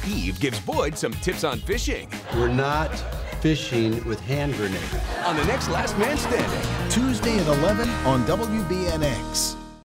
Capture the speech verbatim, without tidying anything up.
Steve gives Boyd some tips on fishing. We're not fishing with hand grenades. On the next Last Man Standing. Tuesday at eleven on W B N X.